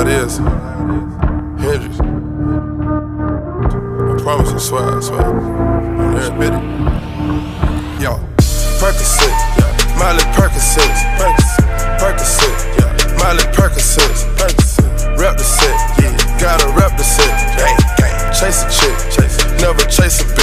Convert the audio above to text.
how it is. Hendrix. I promise, I swear, I swear. I'm there, bitty. Yo, Percocet, yeah. Miley Percocet, Percocet, yeah. Miley Percocet, rep the set, yeah. Gotta rep the set, gang, gang. Chase a chick, never chase a bitch.